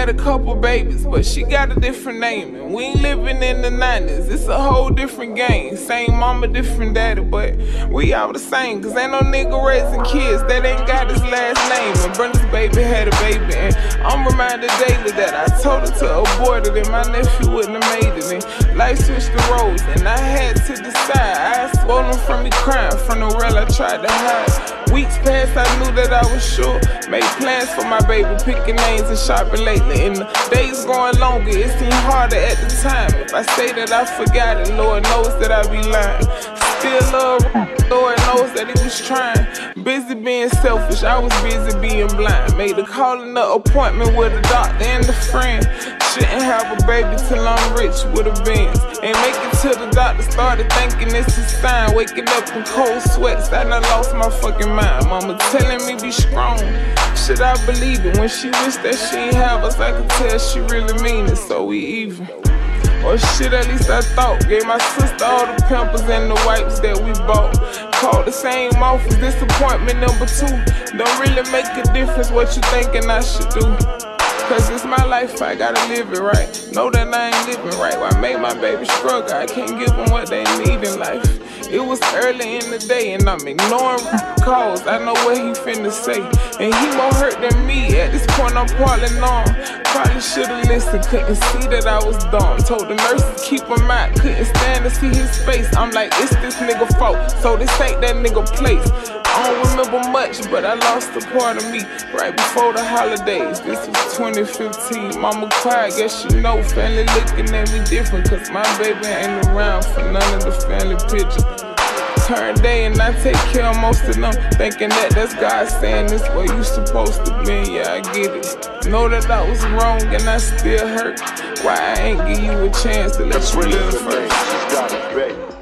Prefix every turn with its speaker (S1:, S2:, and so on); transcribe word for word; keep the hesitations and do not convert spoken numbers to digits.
S1: had a couple babies, but she got a different name. And we ain't living in the nineties, it's a whole different game. Same mama, different daddy, but we all the same. Cause ain't no nigga raising kids that ain't got his last name. And Brenda's baby had a baby, and I'm reminded daily that I told her to abort it, and my nephew wouldn't have made it. And life switched the roads, and I had to decide. I swollen from me crying from the rail I tried to hide. Weeks past, I knew that I was sure. Made plans for my baby, picking names and shopping lately. And the days going longer, it seemed harder at the time. If I say that I forgot it, Lord knows that I be lying. Still love, Lord knows that he was trying. Busy being selfish, I was busy being blind. Made a call and an appointment with a doctor and a friend. Shouldn't have a baby till I'm rich with a Benz. Ain't make it till the doctor started thinking it's a sign. Waking up in cold sweats, I done lost my fucking mind. Mama telling me be strong, should I believe it? When she wished that she ain't have us, I could tell she really mean it, so we even. Or shit, at least I thought. Gave my sister all the pampers and the wipes that we bought. Called the same office, disappointment number two. Don't really make a difference what you thinking I should do. Cause it's my life, I gotta live it right. Know that I ain't living right. Why make my baby struggle? I can't give them what they need in life. It was early in the day and I'm ignoring calls. I know what he finna say, and he more hurt than me. At this point I'm piling on. Probably should've listened, couldn't see that I was dumb. Told the nurses keep him out, couldn't stand to see his face. I'm like, it's this nigga fault, so this ain't that nigga place. I don't remember much, but I lost a part of me right before the holidays. This was twenty fifteen. Mama cried, guess she know. Family looking at me different, cause my baby ain't around for none of the family pictures. Current day and I take care of most of them, thinking that that's God saying this way you supposed to be. Yeah, I get it. Know that I was wrong and I still hurt. Why I ain't give you a chance to let you live first?